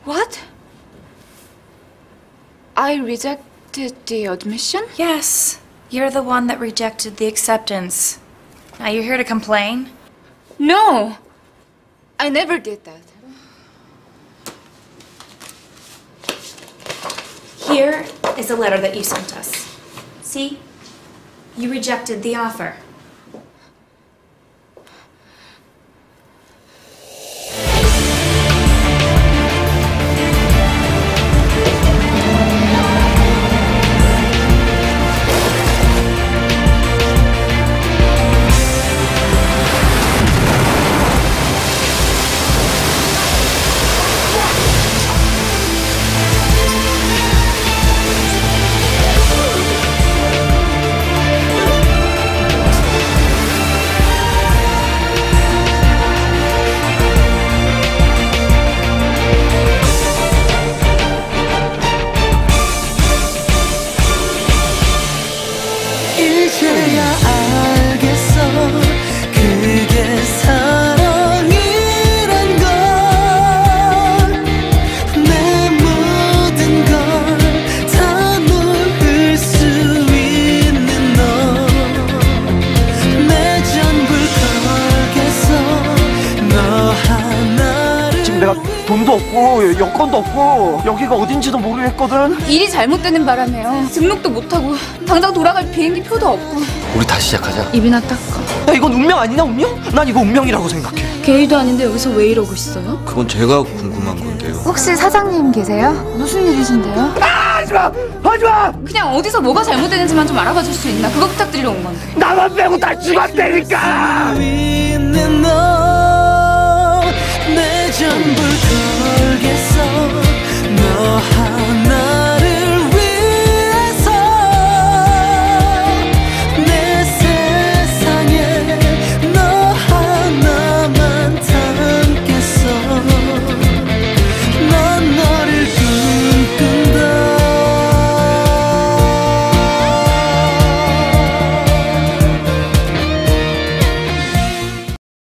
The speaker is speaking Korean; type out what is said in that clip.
What? I rejected the admission? Yes, you're the one that rejected the acceptance. Now you're here to complain? No! I never did that. Here is a letter that you sent us. See? You rejected the offer. 이제야 알겠어 그게 사랑이란 걸 내 모든 걸 다 놓을 수 있는 너 내 전부를 걸겠어 너 하나를 지금 내가 돈도 없고 여권도 없고 여기가 어딘지도 모르겠거든. 일이 잘못되는 바람에요. 등록도 못하고 당장 돌아갈 비행기 표도 없고. 우리 다시 시작하자. 입이나 닦아. 야, 이건 운명 아니냐, 운명? 난 이거 운명이라고 생각해. 게이도 아닌데 여기서 왜 이러고 있어요? 그건 제가 궁금한 건데요. 혹시 사장님 계세요? 무슨 일이신데요? 하지마! 하지마! 그냥 어디서 뭐가 잘못되는지만 좀 알아봐 줄 수 있나? 그거 부탁드리러 온 건데. 나만 빼고 다 죽었다니까! 있는 너